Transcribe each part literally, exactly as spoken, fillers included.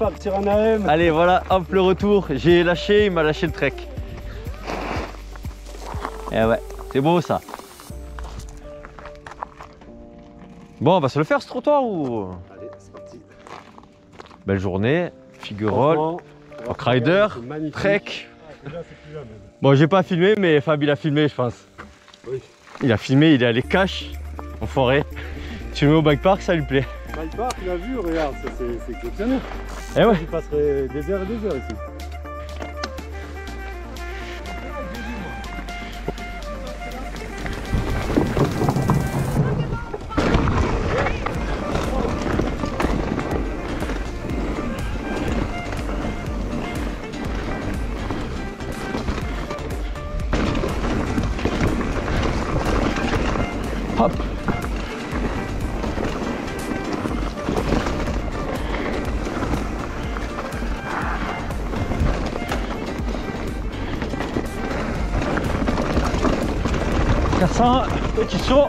partir en A M. Allez, voilà, hop, le retour. J'ai lâché, il m'a lâché le trek. Et ouais, c'est beau ça. Bon, on va se le faire ce trottoir ou... Allez, c'est parti. Belle journée, Figuerolles, Rider, trek. Ah, là, c'est plus là, même. Bon, j'ai pas filmé, mais Fab il a filmé, je pense. Oui. Il a filmé, il est allé cash en forêt. Tu le mets au bike park, ça lui plaît. Bike park, il a vu, regarde, ça c'est exceptionnel. Eh ouais. Il passerait des heures et des heures ici. Hop. quatre cents, petit saut.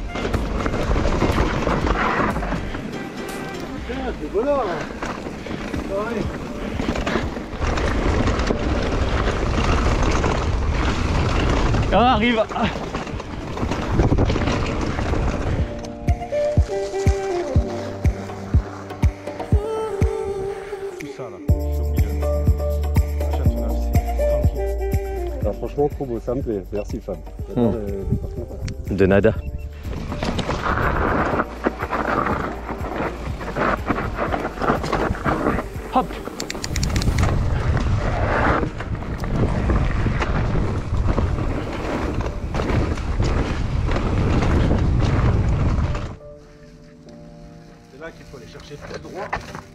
Putain, c'est bonheur là. Ouais. Et on arrive. Franchement, trop beau, ça me plaît. Merci Fab. Mmh. De... De nada. Hop. C'est là qu'il faut aller chercher très droit.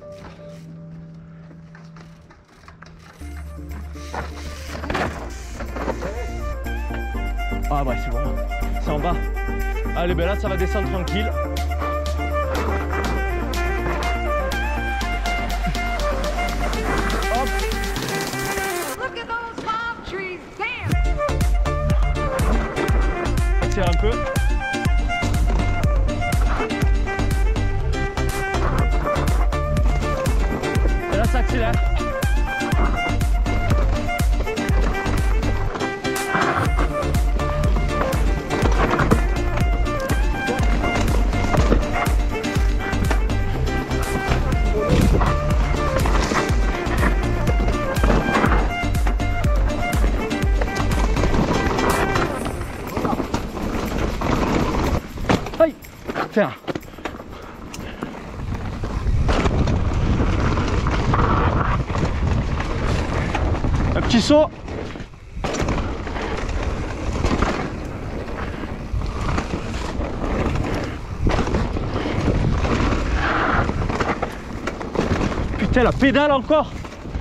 Ah bah c'est bon, c'est en bas. Allez, ben là ça va descendre tranquille. Hop. Tire un peu. Et là ça accélère. Aïe, tiens. Un petit saut. Putain, la pédale encore.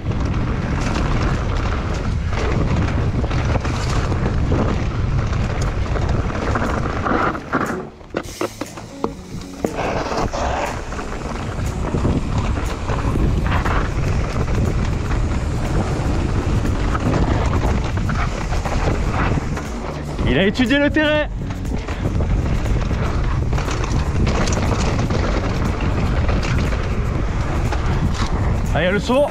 Il a étudié le terrain. Allez, le saut.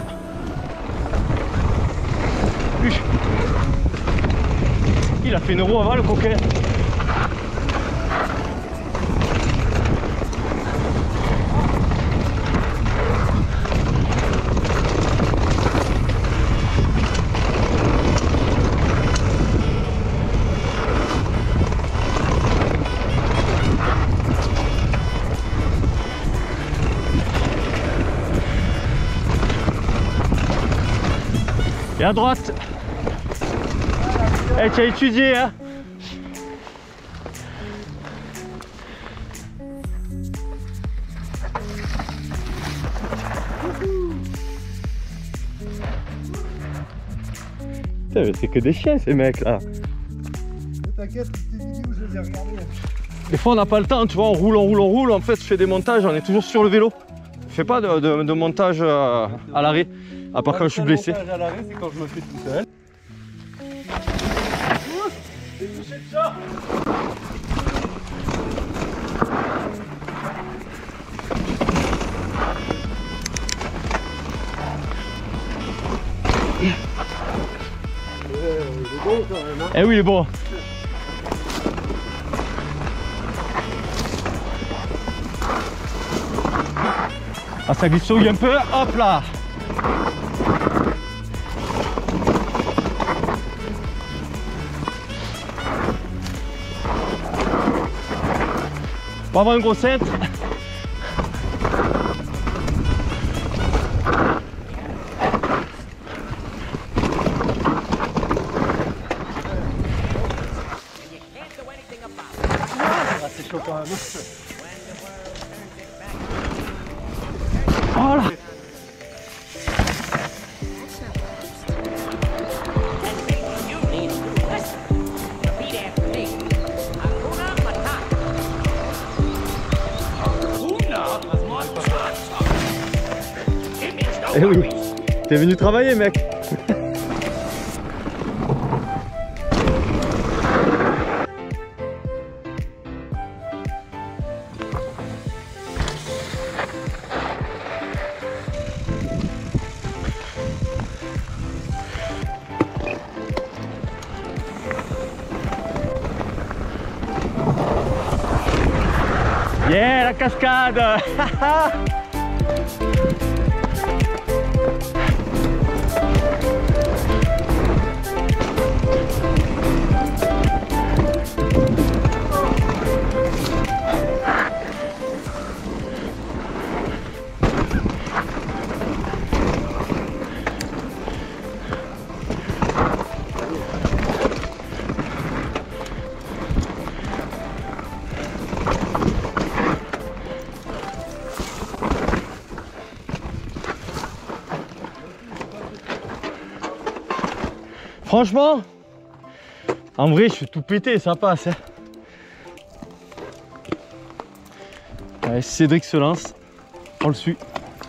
Il a fait une roue avant le coquin. Et à droite. Eh, hey, tu as étudié, hein? Putain, mais c'est que des chiens ces mecs là. T'inquiète, tes vidéos, je les ai regardées. Des fois on n'a pas le temps, tu vois, on roule, on roule, on roule. En fait, je fais des montages, on est toujours sur le vélo. Je fais pas de, de, de montage à, à l'arrêt, à part quand je suis blessé. Le montage à l'arrêt, c'est quand je me fais tout seul. J'ai touché le chat. même. Hein. Eh oui, il est bon. Ah, ça glissouille un peu. Hop là. On va avoir un gros centre. C'est chaud quand même. Voilà. Eh oui, t'es venu travailler, mec. Yeah, la cascade. Franchement, en vrai, je suis tout pété, ça passe. Hein. Allez, Cédric se lance, on le suit.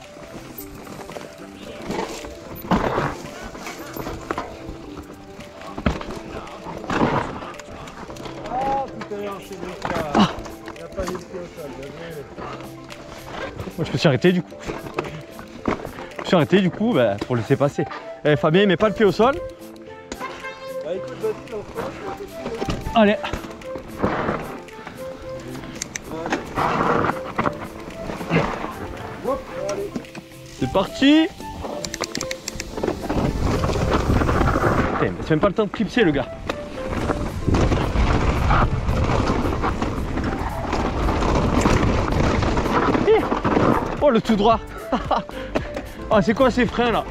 Ah, tout à l'heure, c'est le cas. Ah. Il n'y a pas mis le pied au sol. Moi, je me suis arrêté du coup. Je me suis arrêté du coup bah, pour le laisser passer. Eh, Fabien, il met pas le pied au sol. Bah écoute, vas-y, on se lance. Allez. Hop, allez. C'est parti. Putain, c'est même pas le temps de clipser le gars. Hi. Oh le tout droit. Ah c'est quoi ces freins là?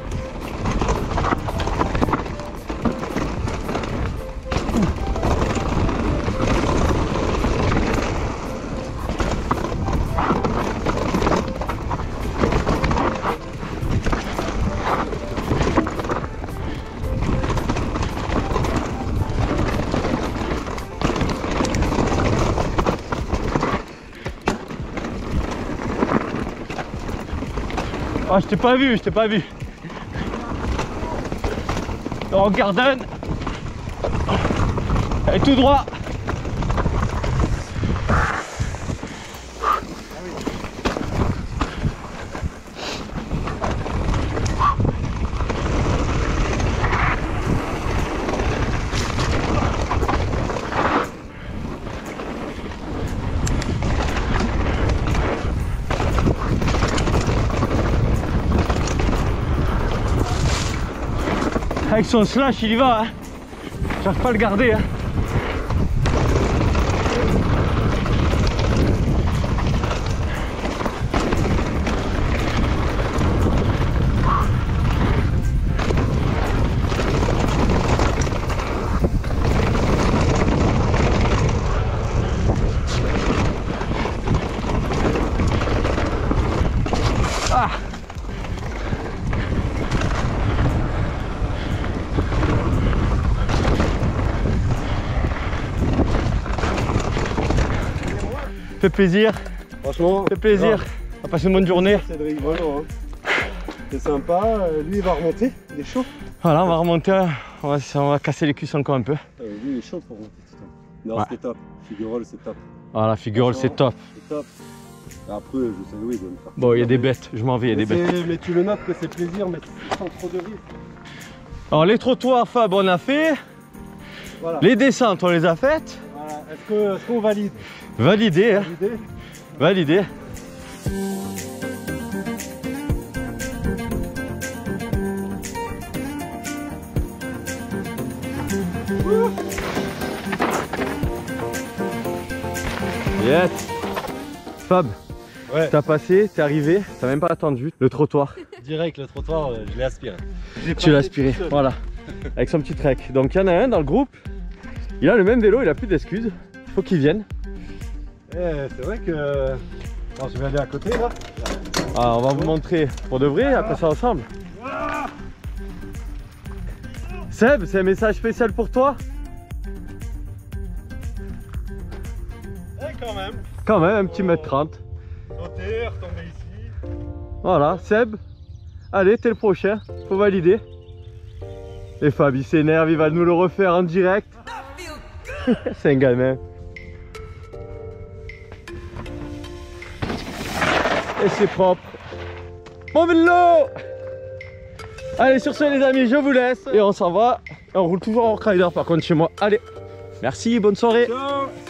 Ah, je t'ai pas vu, je t'ai pas vu. Oh, Garden. Et tout droit. Avec son slash, il y va. Hein. J'arrive pas à le garder. Hein. Ah. Fait plaisir. Franchement, fait plaisir. Non. On va passer une bonne journée. Cédric, vraiment. Hein. C'est sympa. Lui, il va remonter. Il est chaud. Voilà, on va remonter. On va, on va casser les cuisses encore un peu. Euh, lui, il est chaud pour remonter. Non, Ouais. c'était top. Figurol, c'est top. Voilà, figure, c'est top. C'est top. Après, je sais, oui, il doit me faire. Bon, il y a des bêtes. Je m'en vais, il y a des mais bêtes. mais tu le notes que c'est plaisir, mais sans trop de risque. Alors, les trottoirs, Fab, on a fait. Voilà. Les descentes, on les a faites. Voilà. Est-ce que, est-ce qu'on valide? Validé, hein. Validé. Validé. Yes. Fab, Ouais. t'as passé, t'es arrivé, t'as même pas attendu le trottoir. Direct, le trottoir, euh, je l'ai aspiré. Tu l'as aspiré, voilà, avec son petit trek. Donc il y en a un dans le groupe, il a le même vélo, il a plus d'excuses, il faut qu'il vienne. Eh, c'est vrai que... Bon, je vais aller à côté là. Ah, on va vous montrer pour de vrai, après ça ensemble. Seb, c'est un message spécial pour toi? Eh, quand même. Quand même, un petit mètre trente. Sauter, retomber ici. Voilà, Seb, allez, t'es le prochain, faut valider. Et Fab, il s'énerve, il va nous le refaire en direct. C'est un gamin. Et c'est propre. Mon vélo! Allez, sur ce les amis, je vous laisse. Et on s'en va. Et on roule toujours en rider par contre chez moi. Allez, merci, bonne soirée. Ciao.